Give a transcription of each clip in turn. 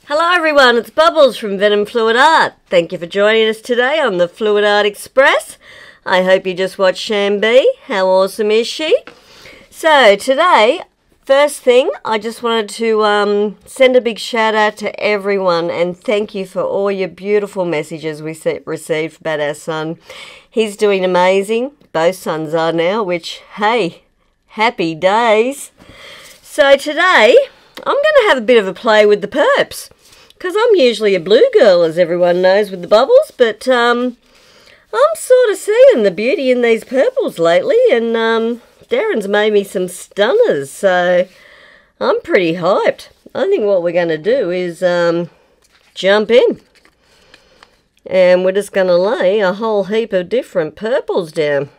Hello everyone, it's Bubbles from Venom Fluid Art. Thank you for joining us today on the Fluid Art Express. I hope you just watched Shambi. How awesome is she? So today, first thing, I just wanted to send a big shout out to everyone and thank you for all your beautiful messages we received about our son. He's doing amazing. Both sons are now, which, hey, happy days. So today, I'm going to have a bit of a play with the perps. Because I'm usually a blue girl, as everyone knows, with the bubbles, but I'm sort of seeing the beauty in these purples lately, and Darren's made me some stunners, so I'm pretty hyped. I think what we're going to do is jump in, and we're just going to lay a whole heap of different purples down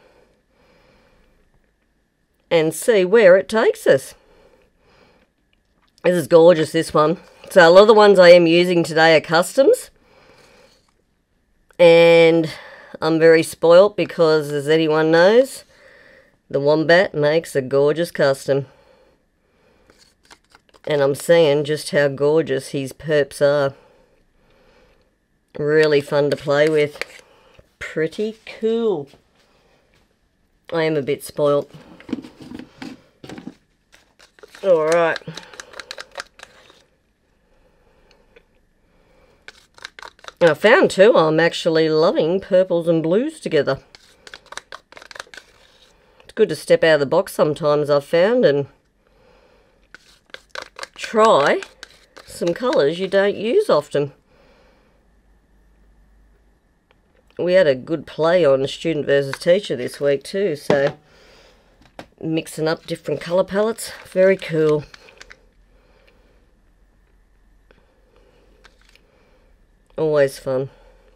and see where it takes us. This is gorgeous, this one. So a lot of the ones I am using today are customs. And I'm very spoilt because, as anyone knows, the Wombat makes a gorgeous custom. And I'm seeing just how gorgeous his perps are. Really fun to play with. Pretty cool. I am a bit spoilt. Alright. I found too, I'm actually loving purples and blues together. It's good to step out of the box sometimes, I've found, and try some colours you don't use often. We had a good play on student versus teacher this week too, so mixing up different colour palettes, very cool. Always fun.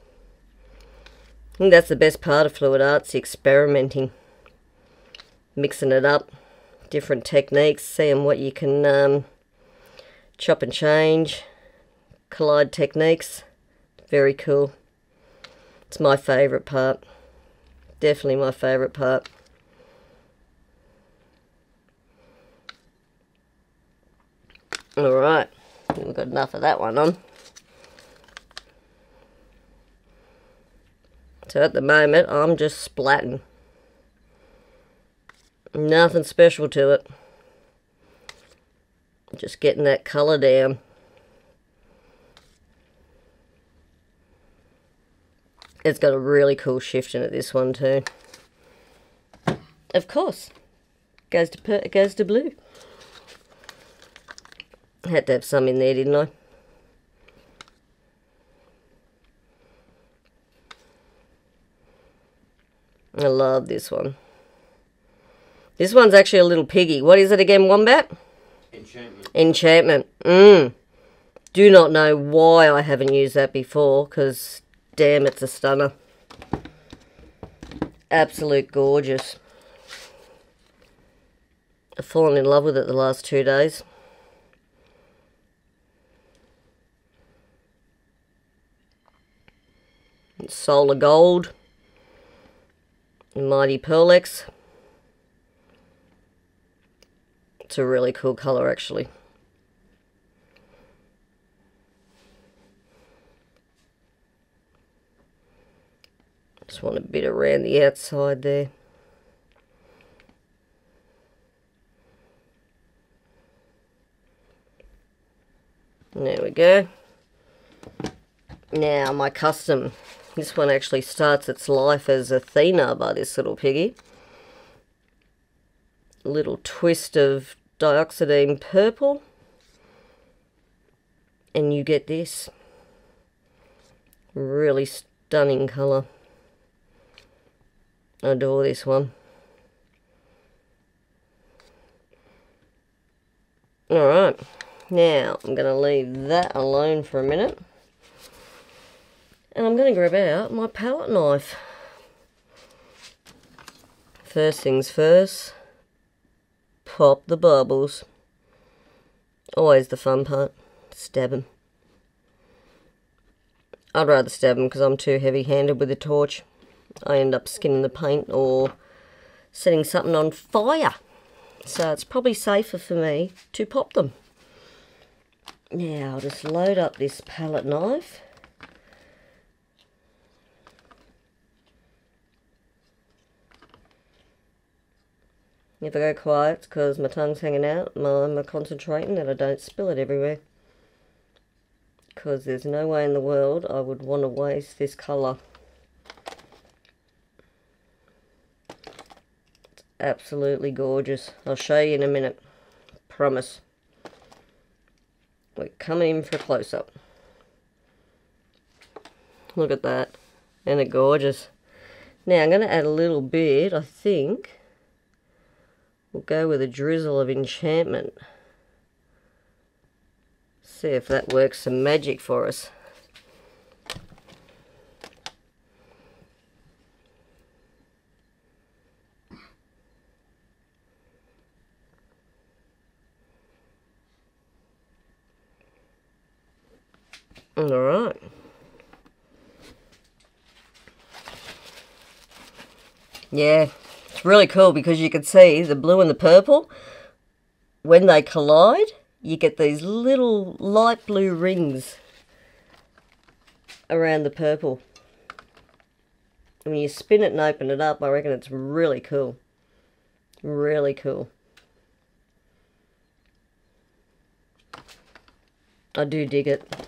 I think that's the best part of fluid arts, experimenting. Mixing it up, different techniques, seeing what you can chop and change, collide techniques. Very cool. It's my favourite part. Definitely my favourite part. Alright, we've got enough of that one on. So at the moment, I'm just splatting. Nothing special to it. Just getting that colour down. It's got a really cool shift in it, this one too. Of course. It goes to blue. Had to have some in there, didn't I? I love this one. This one's actually a little piggy. What is it again, Wombat? Enchantment. Enchantment. Do not know why I haven't used that before, because damn, it's a stunner. Absolute gorgeous. I've fallen in love with it the last 2 days. Solar Gold. Mighty Pearlex. It's a really cool colour, actually. Just want a bit around the outside there. There we go. Now my custom. This one actually starts its life as Athena by this little piggy. A little twist of Dioxazine purple. And you get this. Really stunning colour. I adore this one. Alright, now I'm going to leave that alone for a minute. And I'm going to grab out my palette knife. First things first, pop the bubbles. Always the fun part, stab them. I'd rather stab them because I'm too heavy-handed with a torch. I end up skinning the paint or setting something on fire. So it's probably safer for me to pop them. Now I'll just load up this palette knife. If I go quiet, it's because my tongue's hanging out. I'm concentrating that I don't spill it everywhere. Because there's no way in the world I would want to waste this colour. It's absolutely gorgeous. I'll show you in a minute. Promise. We're coming in for a close-up. Look at that. Isn't it gorgeous? Now I'm going to add a little bit, I think. We'll go with a drizzle of enchantment. See if that works some magic for us. Alright. Yeah, it's really cool because you can see the blue and the purple, when they collide, you get these little light blue rings around the purple. When you spin it and open it up, I reckon it's really cool. Really cool. I do dig it.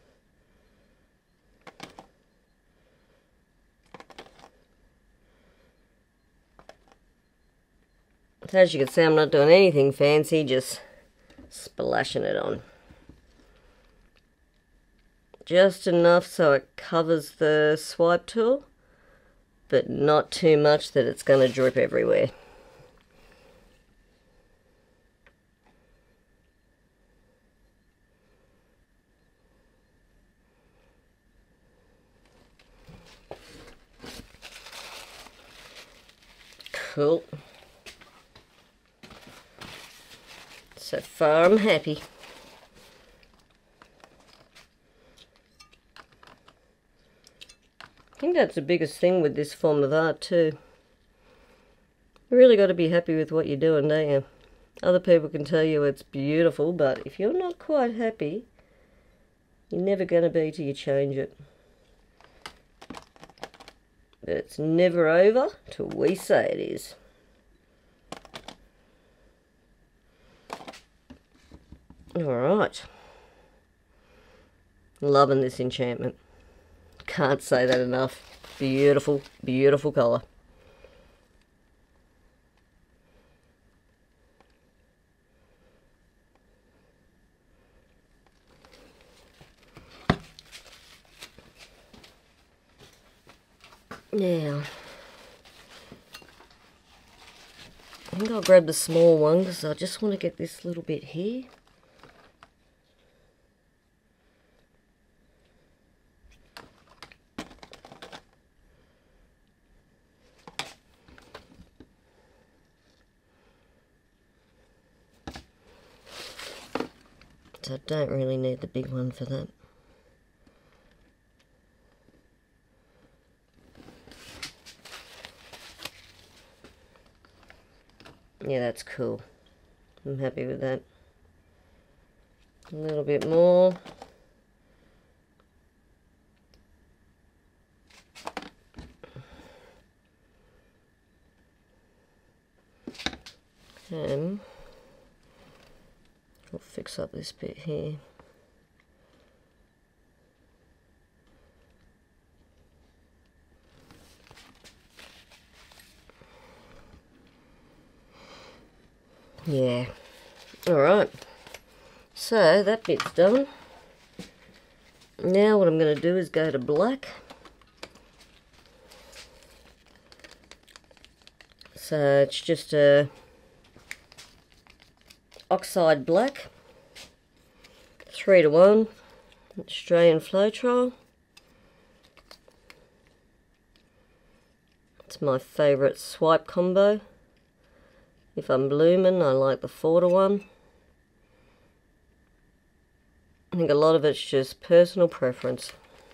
So as you can see, I'm not doing anything fancy, just splashing it on. Just enough so it covers the swipe tool, but not too much that it's going to drip everywhere. Cool. So far I'm happy. I think that's the biggest thing with this form of art too. You really got to be happy with what you're doing, don't you? Other people can tell you it's beautiful, but if you're not quite happy, you're never going to be till you change it. But it's never over till we say it is. Alright. Loving this enchantment. Can't say that enough. Beautiful, beautiful colour. Now, I think I'll grab the small one because I just want to get this little bit here. So I don't really need the big one for that. Yeah, that's cool. I'm happy with that. A little bit more. And we'll fix up this bit here. Yeah. Alright. So that bit's done. Now what I'm going to do is go to black. So it's just a oxide black, 3:1, Australian Floetrol. It's my favourite swipe combo. If I'm blooming, I like the 4:1. I think a lot of it's just personal preference.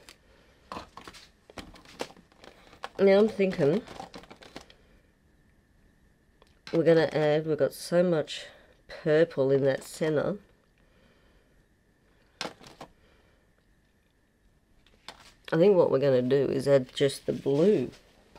Now I'm thinking we're going to add, we've got so much purple in that centre. I think what we're going to do is add just the blue.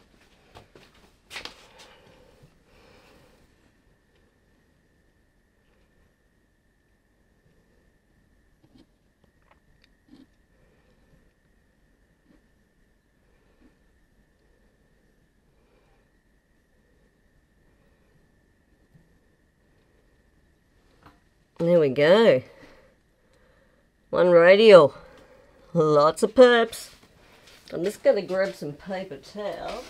There we go. One radial. Lots of perps. I'm just going to grab some paper towel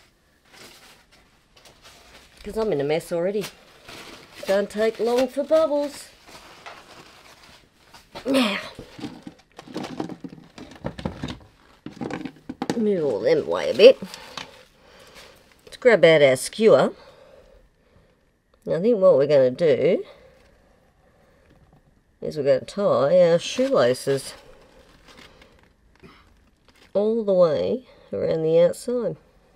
because I'm in a mess already. Don't take long for bubbles. Now, move all them away a bit. Let's grab out our skewer. I think what we're going to do is we're going to tie our shoelaces all the way around the outside.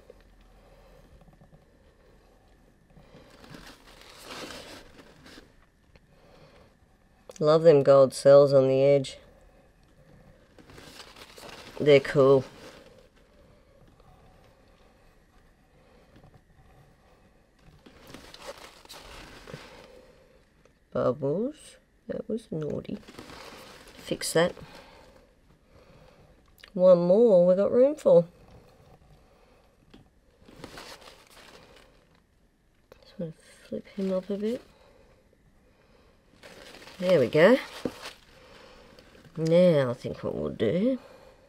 Love them gold cells on the edge. They're cool. Bubbles. That was naughty. Fix that. One more we got room for. Just want to flip him up a bit. There we go. Now I think what we'll do,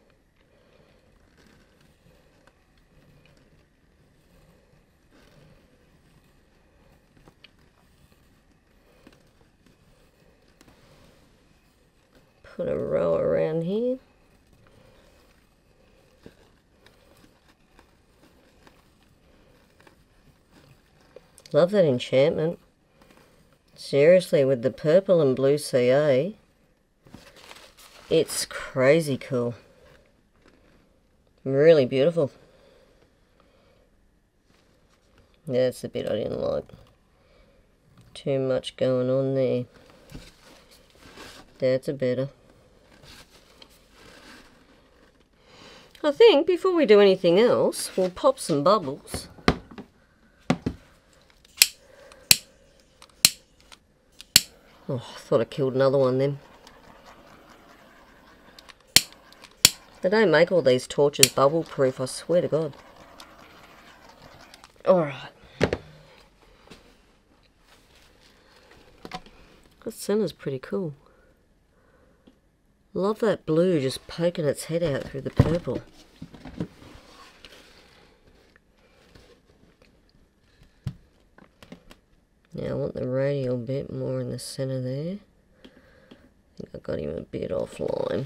put a row around here. Love that enchantment. Seriously, with the purple and blue CA, it's crazy cool. Really beautiful. That's the bit I didn't like. Too much going on there. That's a better. I think before we do anything else, we'll pop some bubbles. Oh, I thought I killed another one then. They don't make all these torches bubble proof, I swear to God. Alright. That centre's pretty cool. Love that blue just poking its head out through the purple. Now I want the radial bit more in the centre there. I think I got him a bit offline.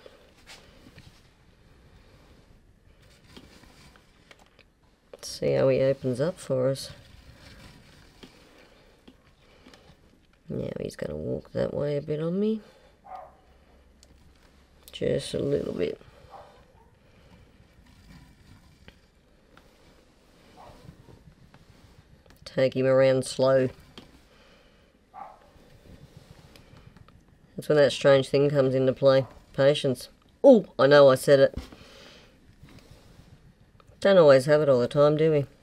Let's see how he opens up for us. Now he's going to walk that way a bit on me. Just a little bit. Take him around slow. That's when that strange thing comes into play. Patience. Oh, I know I said it. Don't always have it all the time, do we?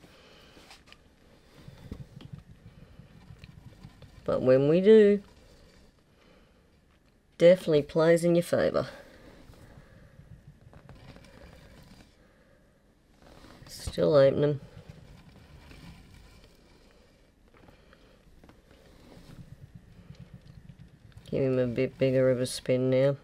But when we do, definitely plays in your favour. Still opening. Give him a bit bigger of a spin now.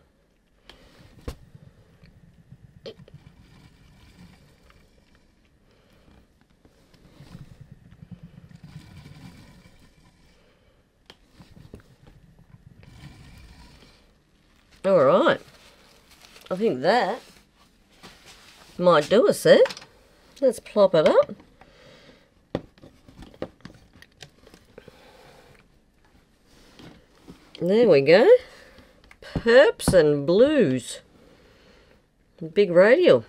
Alright, I think that might do us there. Let's plop it up. There we go. Purps and blues. Big radial.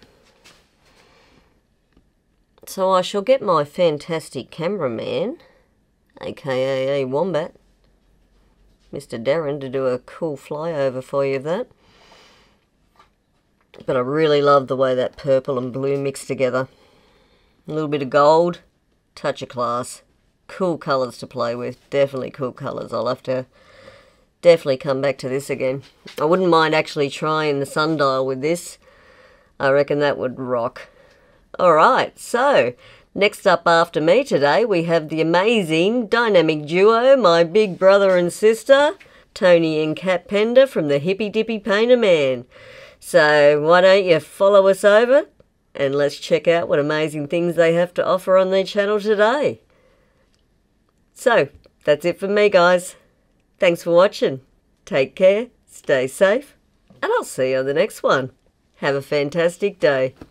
So I shall get my fantastic cameraman, aka Wombat, Mr. Darren, to do a cool flyover for you of that. But I really love the way that purple and blue mix together. A little bit of gold, touch of class. Cool colours to play with, definitely cool colours. I'll have to definitely come back to this again. I wouldn't mind actually trying the sundial with this. I reckon that would rock. Alright, so next up after me today we have the amazing dynamic duo, my big brother and sister, Tony and Kat Pender from the Hippy Dippy Painter Man. So why don't you follow us over and let's check out what amazing things they have to offer on their channel today. So that's it from me, guys. Thanks for watching. Take care, stay safe, and I'll see you on the next one. Have a fantastic day.